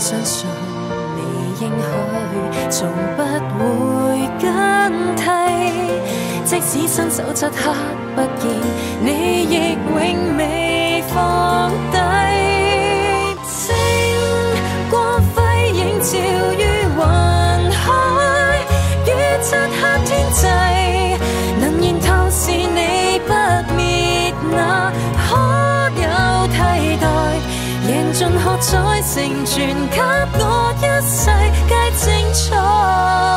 相信你應許從不會更替，即使伸手漆黑不見，你亦永未放低。星光輝映照於雲海，於漆黑天際，能燃透是你不滅，那可有替代？贏盡喝彩成全，給我一世皆精彩。